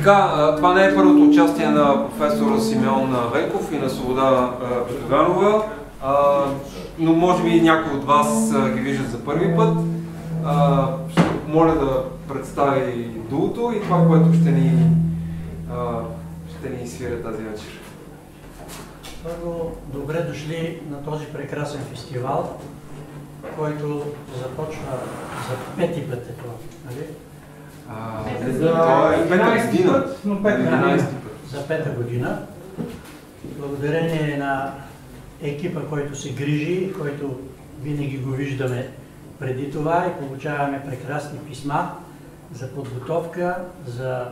Така, това не е първото участие на професора Симеон Венков и на Своboda Bozduganova, но може би някой от вас ги виждат за първи път. Ще моля да представи дуото и това, което ще ни свиря тази вечер. Първо, добре дошли на този прекрасен фестивал, който започва за пети път е това, нали? За пета година. Благодарение на екипа, който се грижи, който винаги го виждаме преди това и получаваме прекрасни писма за подготовка, за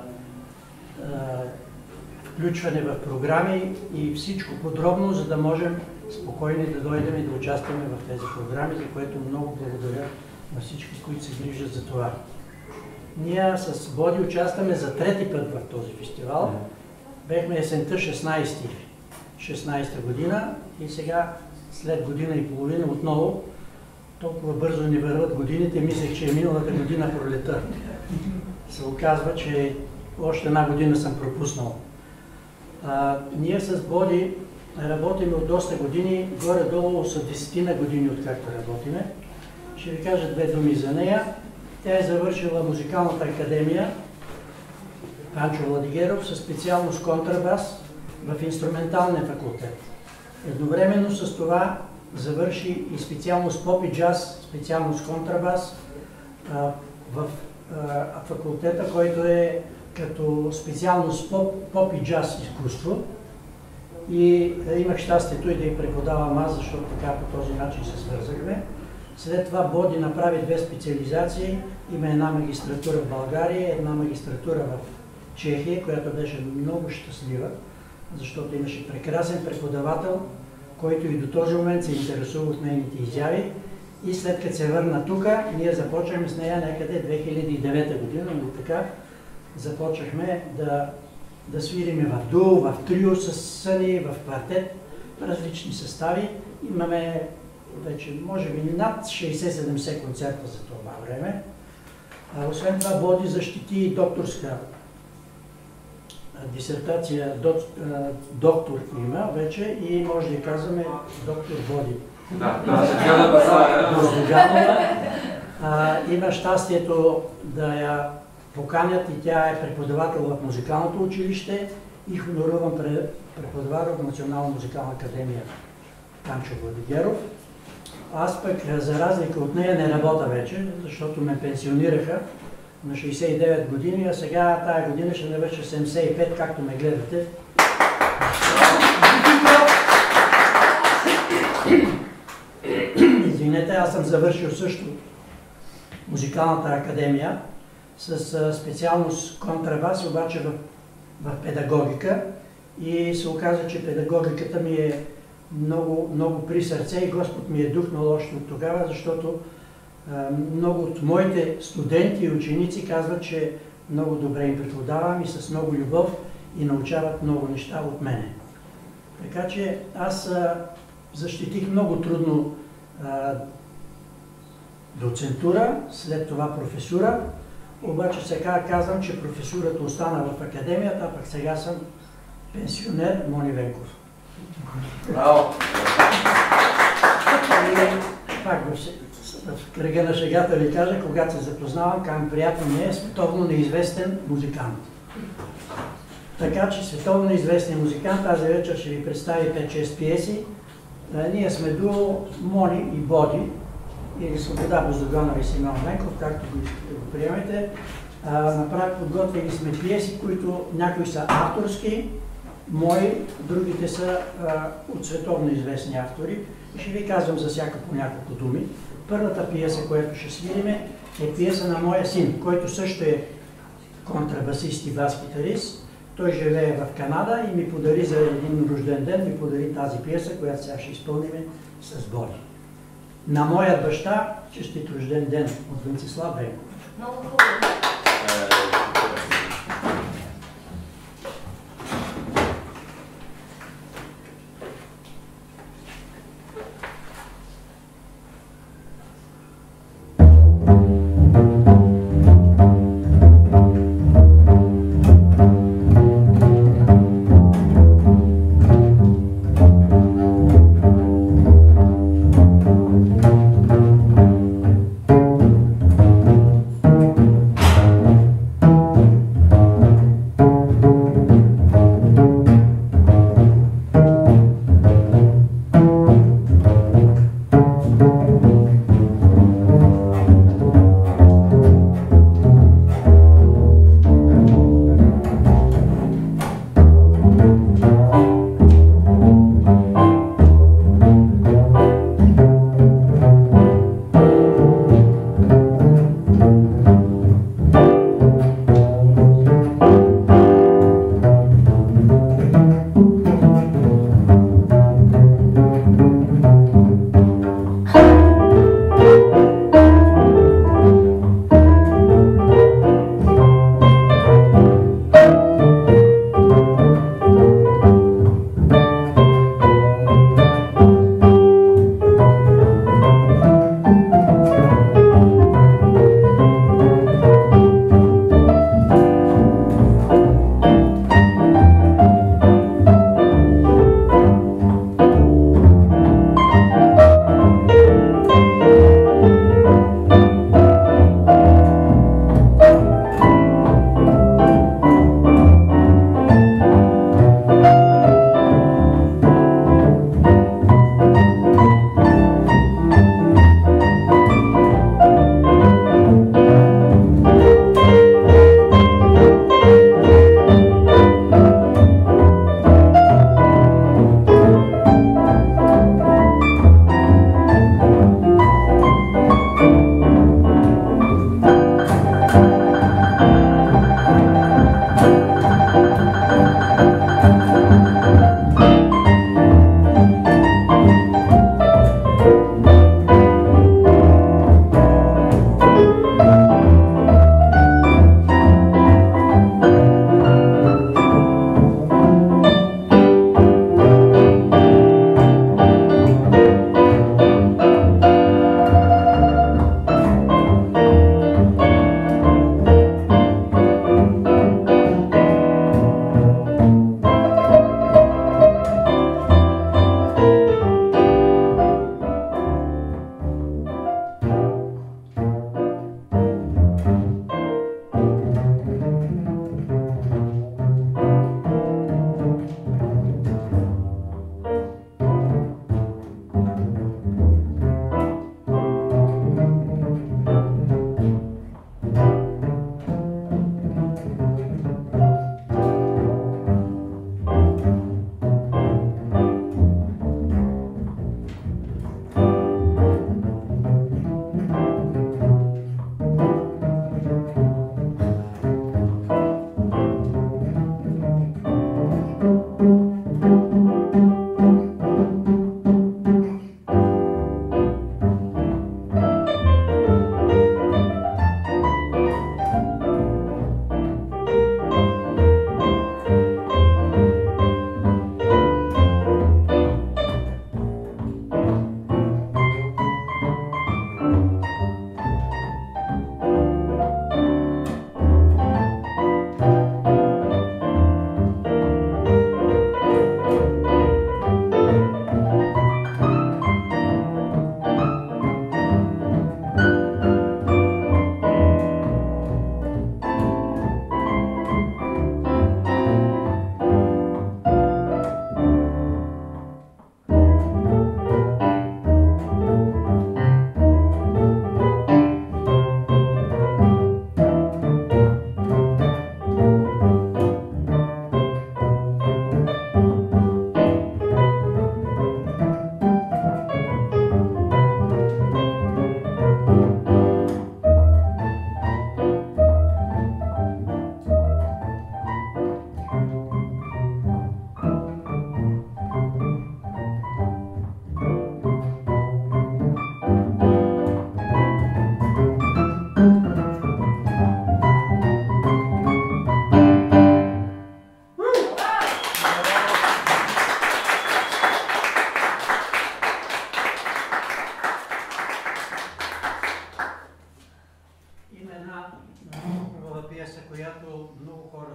включване в програми и всичко подробно, за да можем спокойно да дойдем и да участваме в тези програми, за което много благодаря на всички, които се грижат за това. Ние с Боди участваме за трети път в този фестивал. Бехме есента 16-та година и сега след година и половина отново толкова бързо ни върват годините. Мислех, че е миналата година пролета. Се оказва, че още една година съм пропуснал. Ние с Боди работим от доста години, горе-долу са 10 години, откакто работиме. Ще ви кажа две думи за нея. Тя е завършила музикалната академия Панчо Владигеров със специалност контрабас в инструменталния факултет. Едновременно с това завърши и специалност поп и джаз, специалност контрабас в факултета, който е като специалност поп и джаз изкуство. И имах щастието и да й преподавам аз, защото така по този начин се свързахме. След това Боди направи две специализации. Има една магистратура в България, една магистратура в Чехия, която беше много щастлива, защото имаше прекрасен преподавател, който и до този момент се интересува от нейните изяви. И след като се върна тук, ние започваме с нея някъде 2009 година, но така започнахме да свириме в дуо, в трио с Съни, в квартет, различни състави. Имаме вече, може би, над 60-70 концерта за това време. Освен това, Боди защити докторска дисертация, доктор има вече и може да казваме доктор Боди. Бозduganова. Има щастието да я поканят и тя е преподавател в музикалното училище и хоноруван преподавател в Национална музикална академия Панчо Владигеров. Аз пък, за разлика от нея, не работя вече, защото ме пенсионираха на 69 години, а сега тая година ще навърша 75, както ме гледате. Извинете, аз съм завършил също музикалната академия с специалност контрабас, обаче в педагогика. И се оказа, че педагогиката ми е много при сърце и Господ ми е духнал още от тогава, защото много от моите студенти и ученици казват, че много добре им преподавам и с много любов и научават много неща от мене. Така че аз защитих много трудно доцентура, след това професура, обаче сега казвам, че професурата остана в академията, а пък сега съм пенсионер Мони Венков. Браво! Пак в кръга на шегата ви кажа, когато се запознавам, казвам, приятно ми е световно неизвестен музикант. Така че световно неизвестен музикант тази вечер ще ви представи 5-6 пиеси. Ние сме дуо Мони и Боди, или Svoboda Bozduganova и Симеон Венков, както го приемете. Подготвили сме пиеси, които някои са авторски, мои, другите са от световно известни автори. И ще ви казвам за всяка по няколко думи. Първата пиеса, която ще свириме, е пиеса на моя син, който също е контрабасист и бас-гитарист. Той живее в Канада и ми подари за един рожден ден, ми подари тази пиеса, която сега ще изпълним с Боди. На моят баща, честит рожден ден от Венцислав Венков. Много хубаво.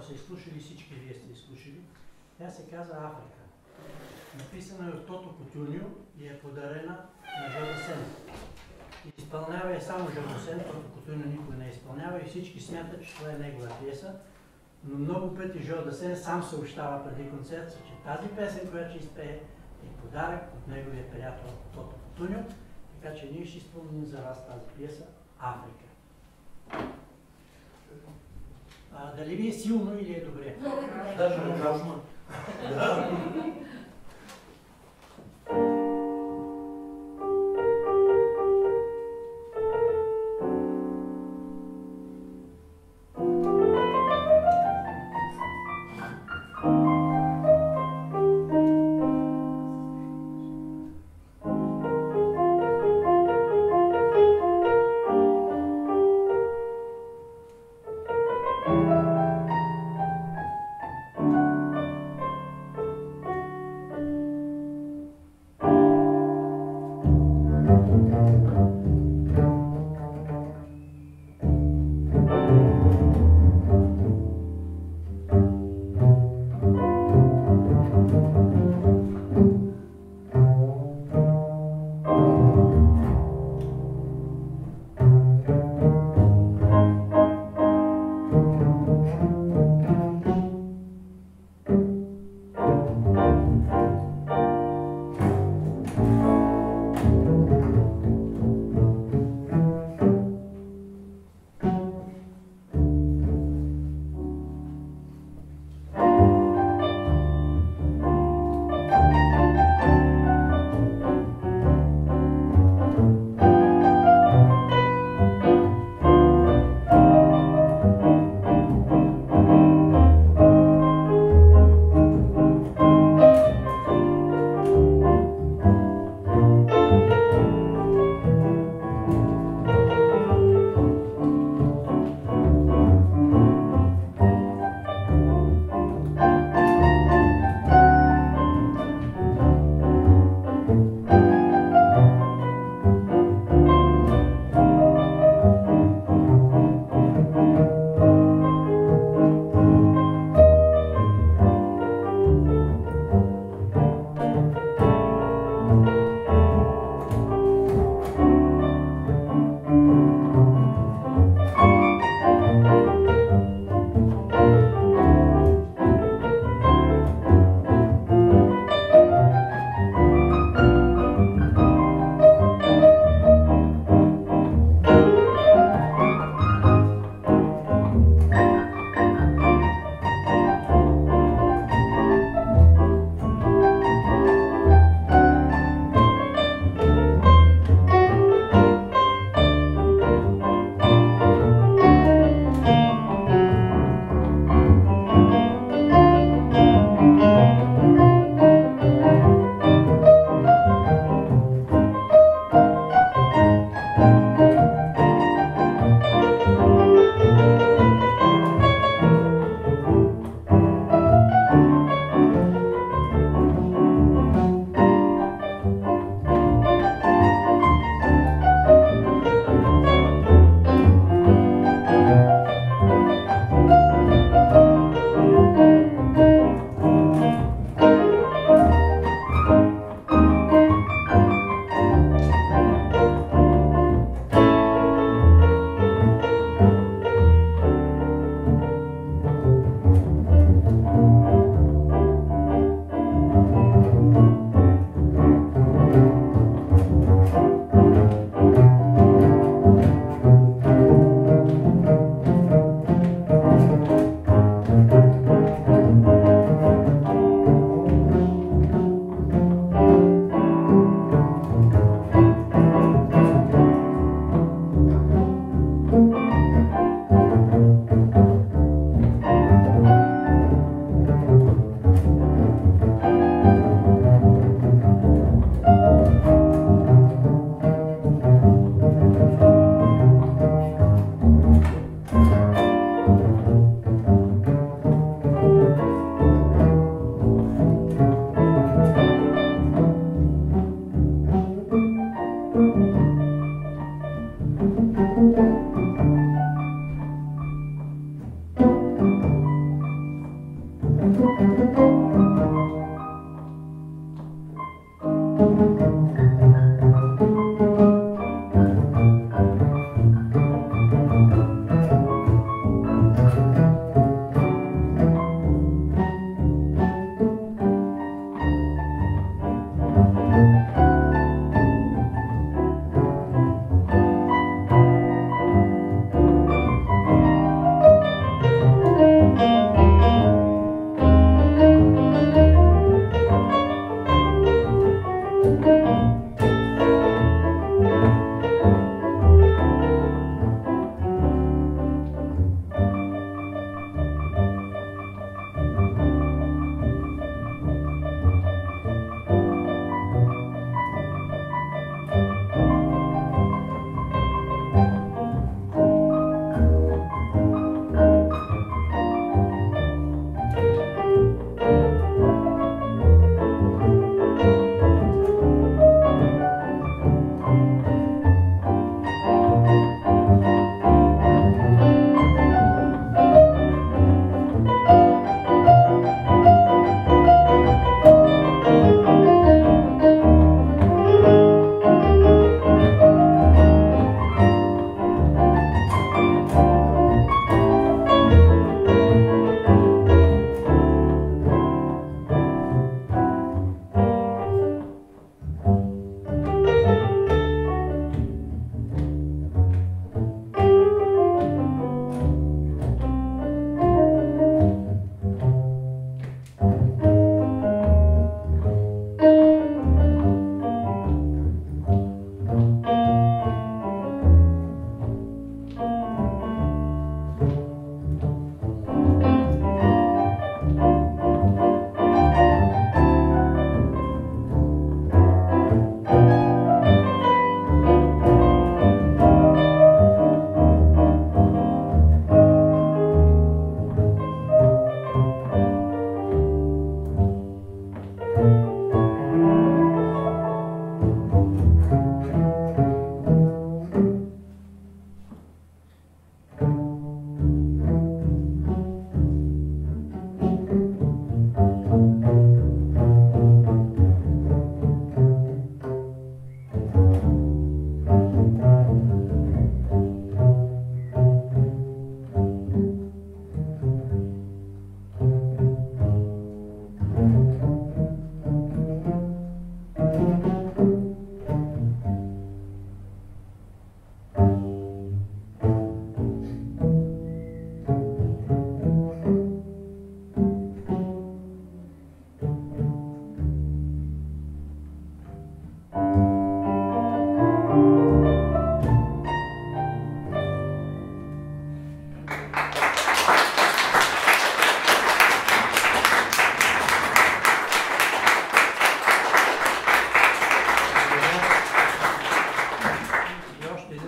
са изслушали, всички вие сте изслушали. Тя се казва Африка. Написана е от Тото Кутюньо и е подарена на Жордасен. Изпълнява е само Жордасен, Тото Кутюньо никой не изпълнява и всички смятат, че това е негова пиеса. Но много пъти Жордасен сам съобщава преди концерта, че тази песен, която ще изпее, е подарък от неговия приятел Тото Кутюньо. Така че ние ще изпълним за вас тази пиеса Африка. Дали ви е силно или е добре? Даже ужасно.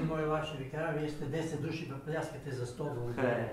мой лав ще ви кажа, вие сте 10 души, пляскате за 100 долара.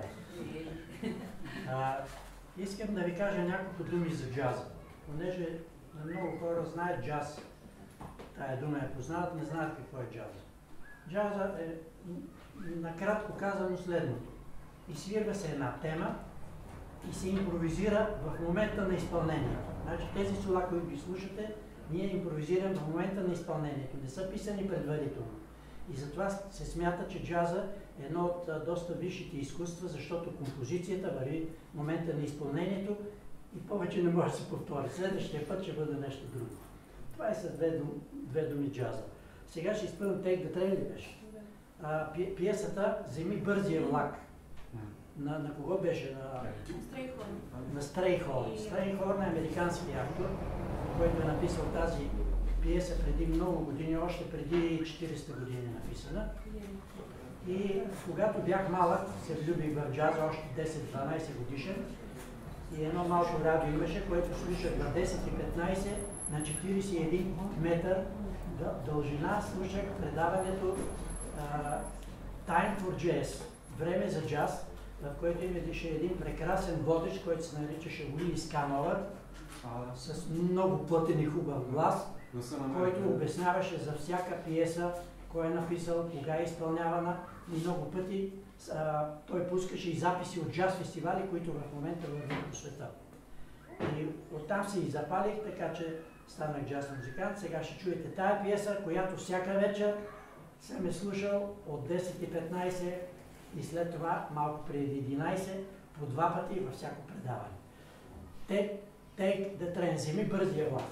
Искам да ви кажа няколко думи за джаза. Понеже много хора знаят джаз, тая дума я познават, не знаят какво е джаза. Джаза е, накратко казано, следното. Изсвирва се една тема и се импровизира в момента на изпълнението. Значи тези сола, които ги слушате, ние импровизираме в момента на изпълнението. Не са писани предварително. И затова се смята, че джаза е едно от доста висшите изкуства, защото композицията върви в момента на изпълнението и повече не може да се повтори. Следващия път ще бъде нещо друго. Това е с две думи джаза. Сега ще изпълним Take the Train ли беше? Пиесата "Вземи бързия влак". На кого беше? На Стрейхорн. Стрейхорн е американски автор, който е написал тази пиеса преди много години, още преди 40 години написана. И когато бях малък, се влюбих в джаза, още 10-12 годишен. И едно малко радио имаше, което слушах на 10 и 15 на 41 метър дължина. Слушах предаването Time for Jazz, време за джаз, в който имаше един прекрасен водещ, който се наричаше Уили Скановър, с много плътен и хубав глас, който обясняваше за всяка пиеса, кой е написал, кога е изпълнявана, и много пъти той пускаше и записи от джаз фестивали, които в момента вървят по света. И оттам се и запалих, така че станах джаз музикант. Сега ще чуете тая пиеса, която всяка вечер съм е слушал от 10:15 и след това малко преди 11 по 2 пъти във всяко предаване. Take the Train, вземи бързия влак.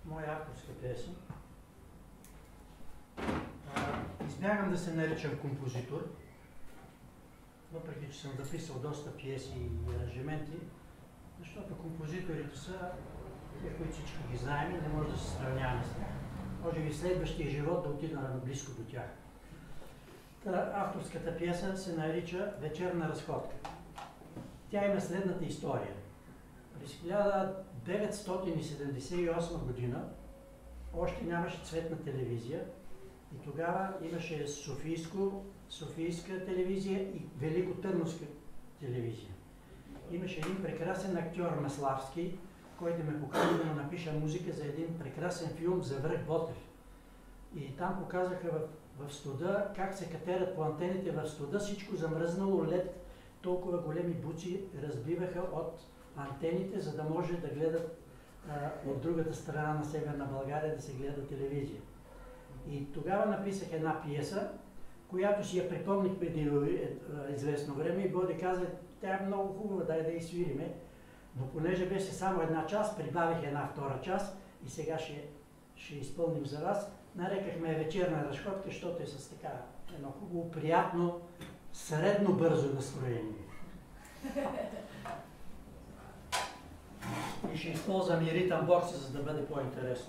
моя авторска пиеса. Избягам да се наричам композитор, въпреки че съм записал доста пиеси и аранжименти, защото композиторите са те, които всички ги знаем и не може да се сравняваме с тях. Може би следващия живот да отида близко до тях. Авторската пиеса се нарича "Вечерна разходка". Тя има следната история. През 1978 година още нямаше цветна телевизия и тогава имаше Софийска телевизия и Великотърновска телевизия. Имаше един прекрасен актьор Маславски, който ме покани да му напиша музика за един прекрасен филм за Връх Ботев. И там показаха в студа как се катерят по антените в студа, всичко замръзнало, лед, толкова големи буци разбиваха от антените, за да може да гледат от другата страна на Северна България да се гледа телевизия. И тогава написах една пиеса, която си я припомних преди известно време и Боди каза, тя е много хубава, дай да я свириме. Но понеже беше само една част, прибавих една втора част и сега ще изпълним за вас. Нарекахме "Вечерна разходка", защото е с така едно хубаво, приятно, средно бързо настроение. И ще използвам и ритъм бокса, за да бъде по-интересно.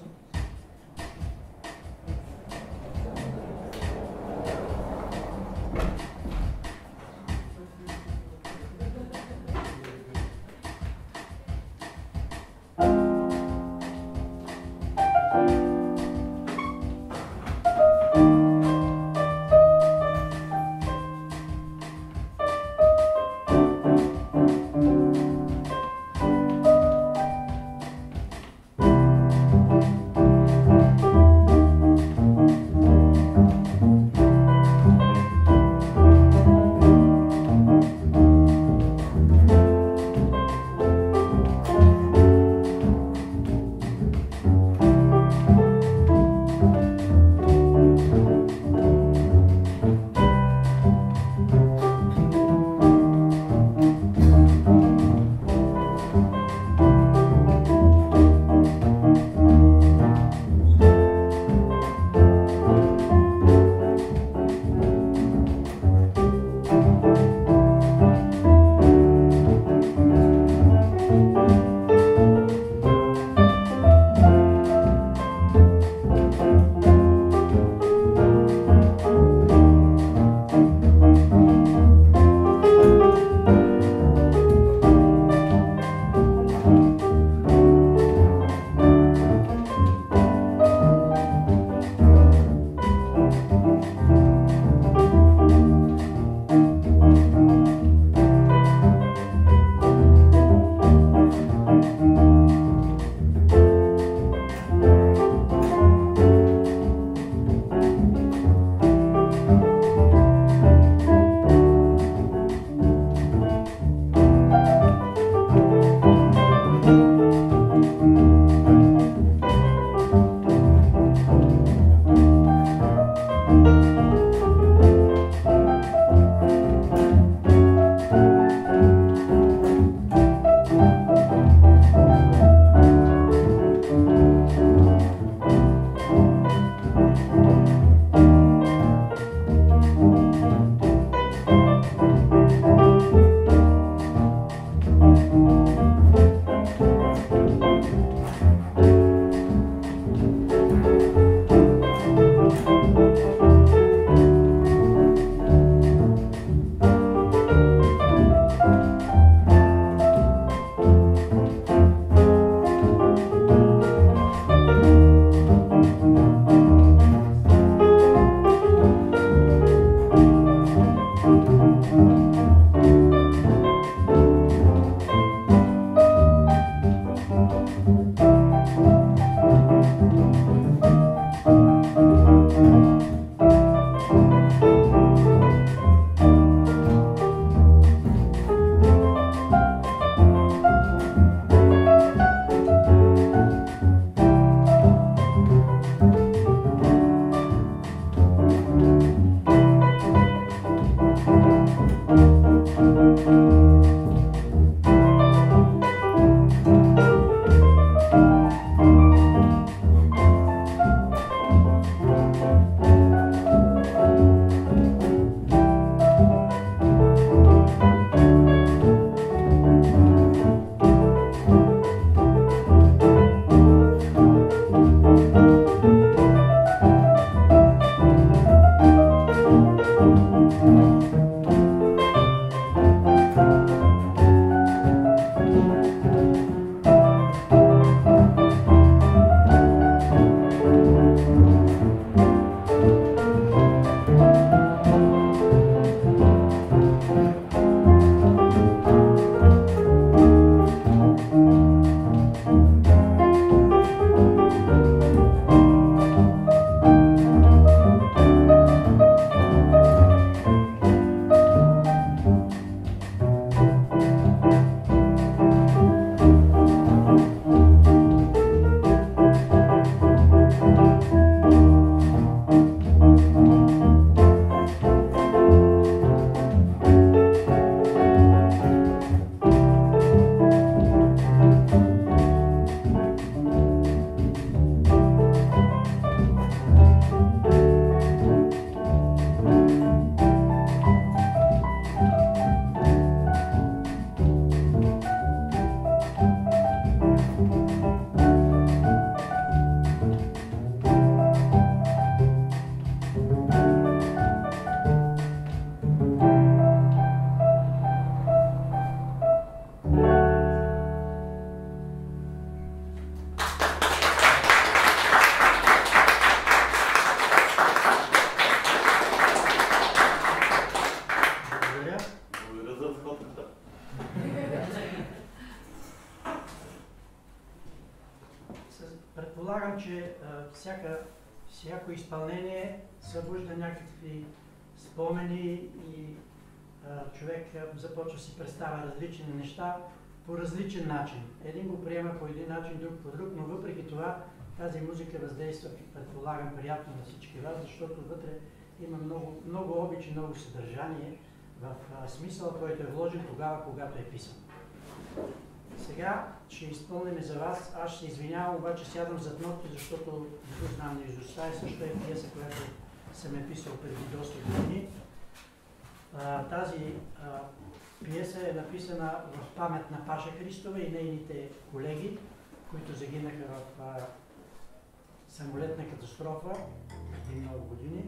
Предполагам, че всяко изпълнение събужда някакви спомени и човек започва да си представя различни неща по различен начин. Един го приема по един начин, друг по друг, но въпреки това тази музика въздейства, предполагам, приятно на всички вас, защото вътре има много обич и много съдържание в смисъл, който е вложен тогава, когато е писан. Сега ще изпълним за вас. Аз ще се извинявам, обаче сядам зад нотки, защото не го знам наизуст. Това също е пиеса, която съм е писал преди доста години. Тази пиеса е написана в памет на Паша Христова и нейните колеги, които загинаха в самолетна катастрофа преди много години.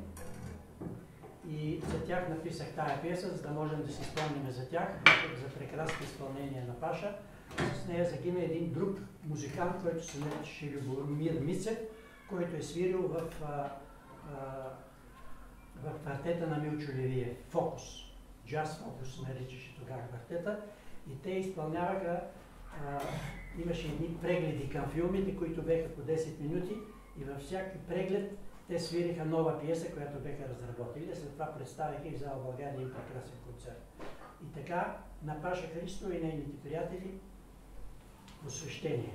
И за тях написах тая пиеса, за да можем да си спомним за тях, за прекрасно изпълнение на Паша. С нея загина един друг музикант, който се наричаше Любомир Мицев, който е свирил в квартета на Милчо Левиев, Фокус. Джаз Фокус се наричаше тогава квартета. И те изпълняваха, имаше едни прегледи към филмите, които беха по 10 минути и във всяки преглед те свириха нова пиеса, която беха разработили. След това представиха и в зала България един прекрасен концерт. И така на Паша Христова и нейните приятели посвещение.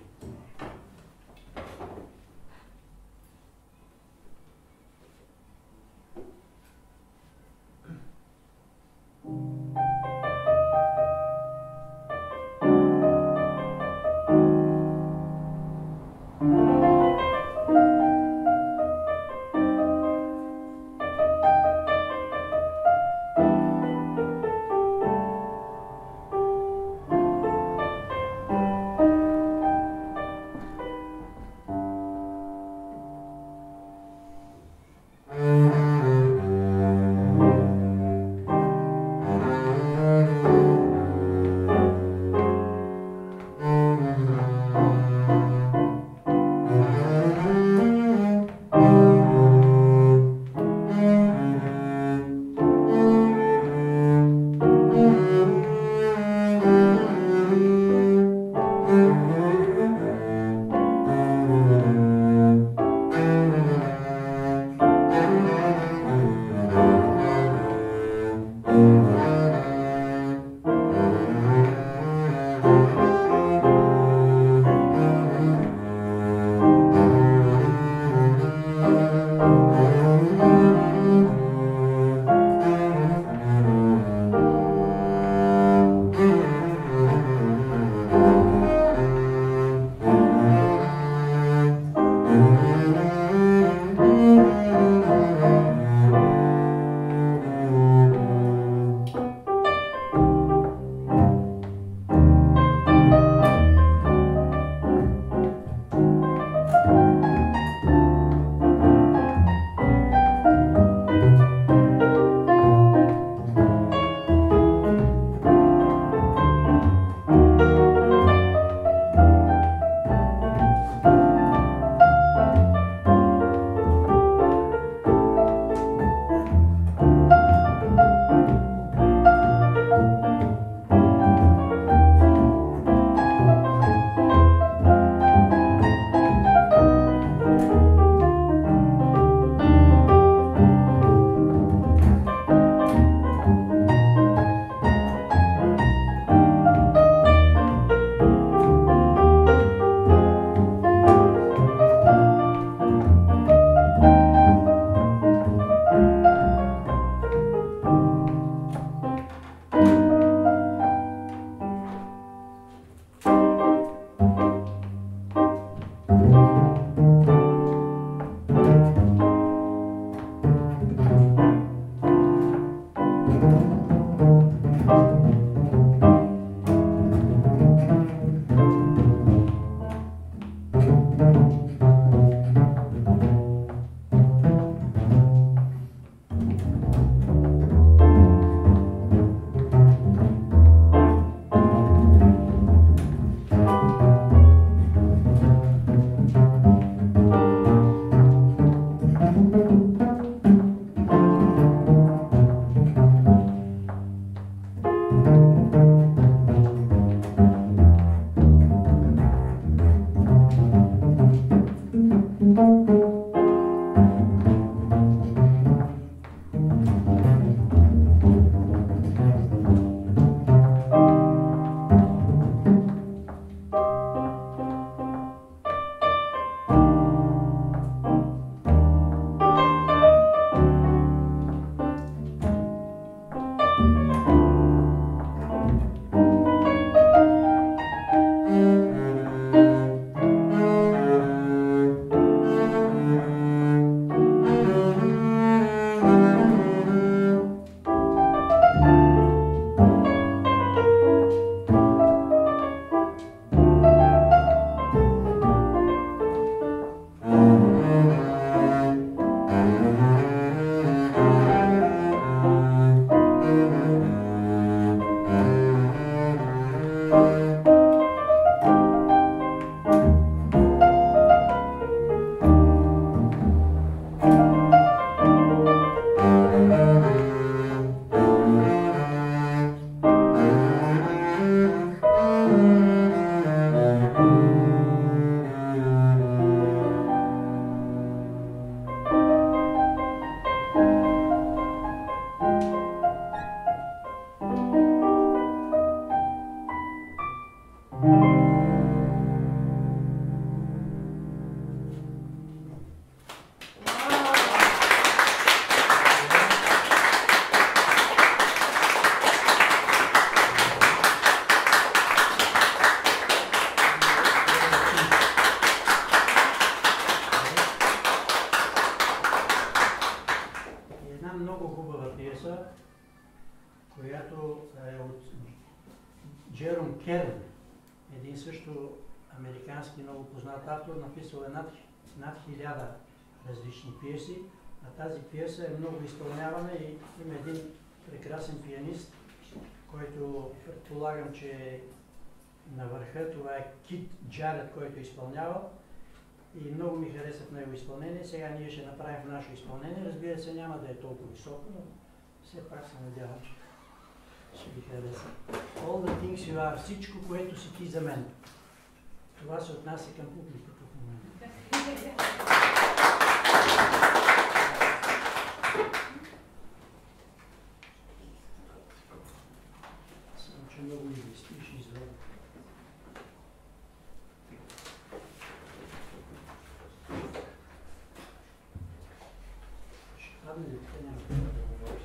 която е от Джером Керн, един също американски много познат автор, написал над 1000 различни пиеси, а тази пиеса е много изпълнявана и има един прекрасен пианист, който предполагам, че е на върха. Това е Кит Джаред, който е изпълнявал и много ми хареса в него изпълнение. Сега ние ще направим нашето изпълнение. Разбира се, няма да е толкова високо, но все пак се надявам, че ще ви хареса. All the things you are, всичко, което си ти за мен. Това се отнася към публиката в момента. Само, че много ми блестиш извън. Ще падне ли? Те няма да говориш.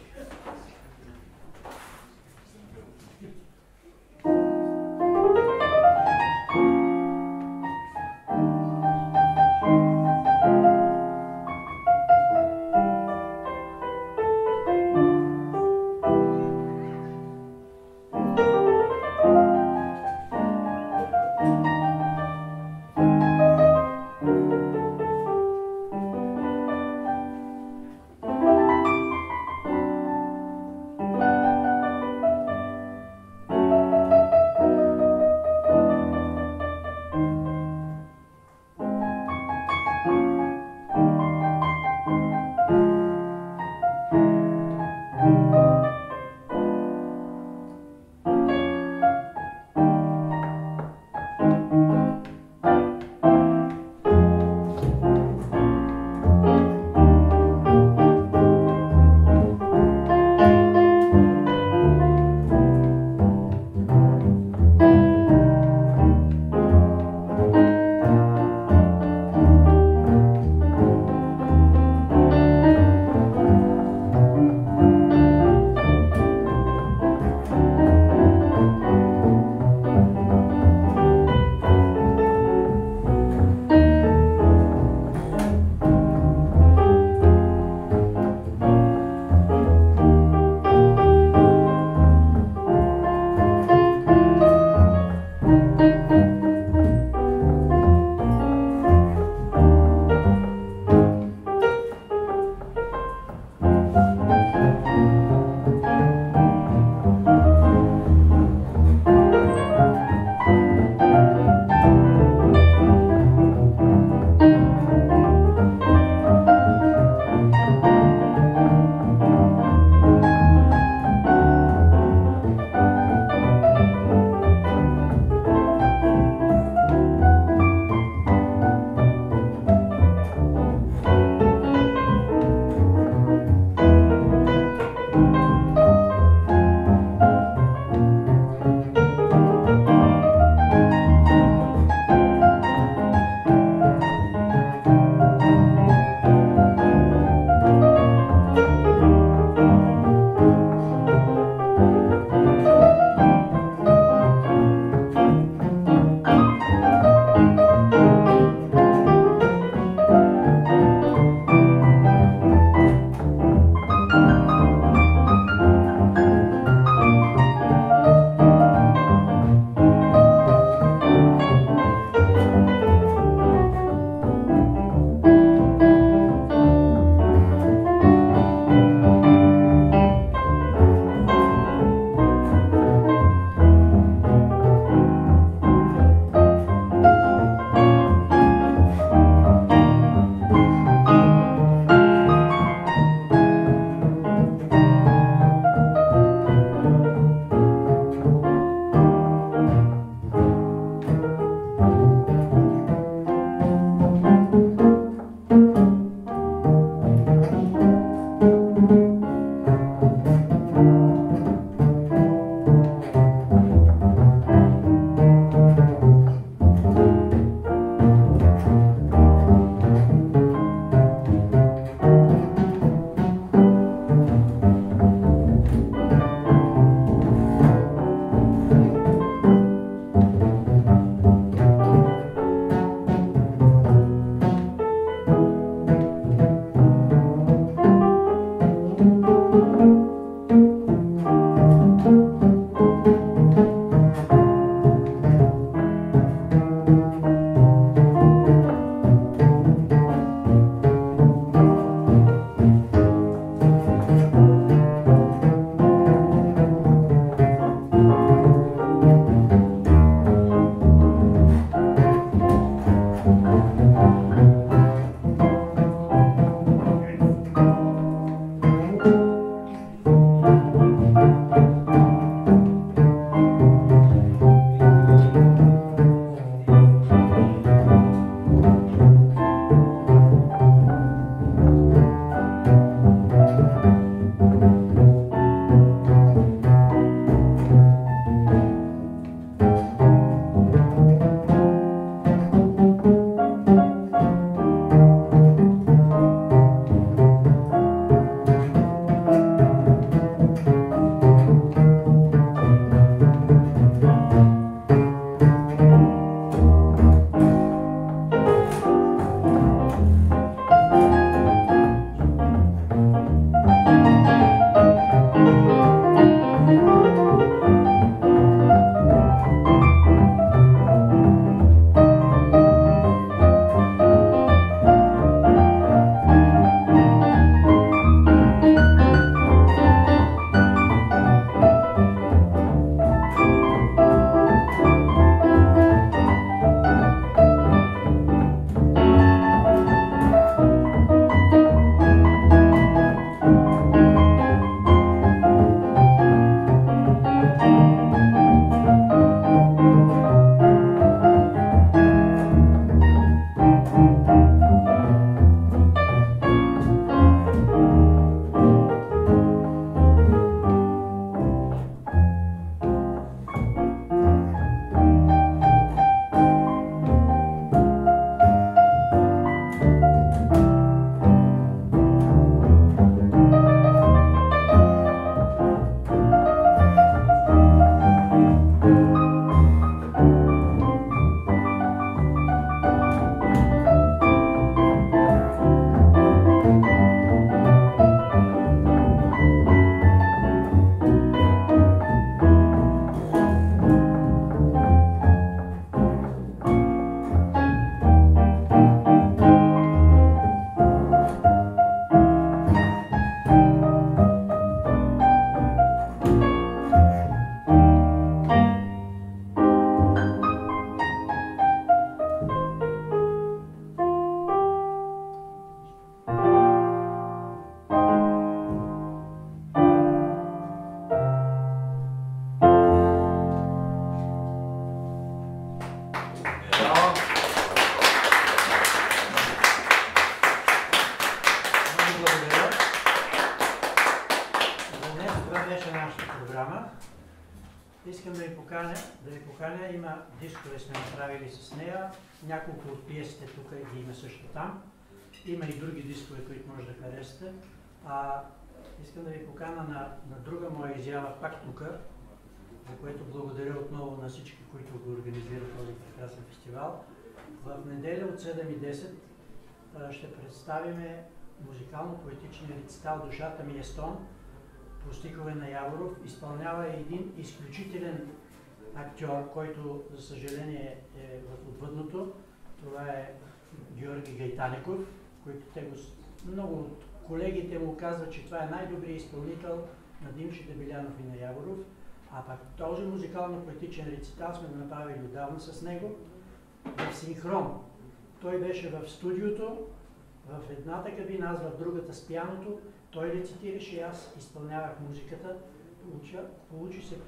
искам да ви поканя, има дискове сме направили с нея, няколко от пиесите тук ги има също там. Има и други дискове, които може да харесате. Искам да ви поканя на друга моя изява, пак тук, за което благодаря отново на всички, които го организират този прекрасен фестивал. В неделя от 7:10 ще представиме музикално-поетичния рецитал "Душата ми е стон" по стихове на Яворов. Изпълнява един изключителен актьор, който, за съжаление, е в отвъдното. Това е Георги Гайтаников, който много от колегите му казват, че това е най-добрият изпълнител на Димчо Белянов и на Яворов. А пак този музикално-поетичен рецитал сме го направили отдавна с него в синхрон. Той беше в студиото, в едната кабина, аз в другата с пианото. Той рецитираше и аз изпълнявах музиката. Получи се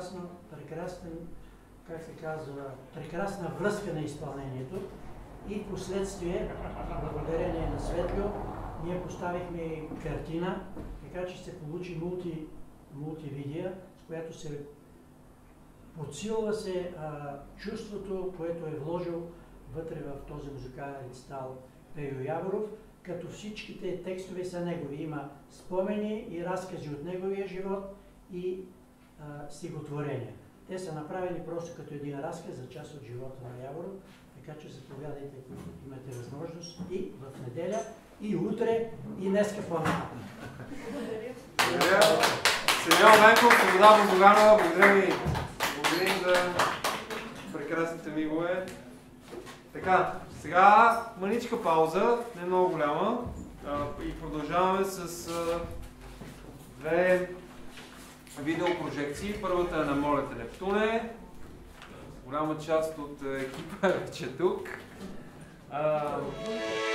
прекрасна връзка на изпълнението. И в последствие, благодарение на Светлио, ние поставихме картина, така че се получи мултивидео, с която се подсилва чувството, което е вложил вътре в този музикален рецитал Пейо Яворов, като всичките текстове са негови. Има спомени и разкази от неговия живот и стихотворения. Те са направени просто като един разказ за част от живота на Яворов, така че заповядайте, ако имате възможност, и в неделя, и утре, и днеска по-нататък. Благодаря. Симеон, Венков, Своboda, Bozduganova, благодаря ви за прекрасните мигове. Така, сега маничка пауза, не много голяма, и продължаваме с две видеопрожекции. Първата е на "Моля те, Нептуне". Голяма част от екипа вече тук.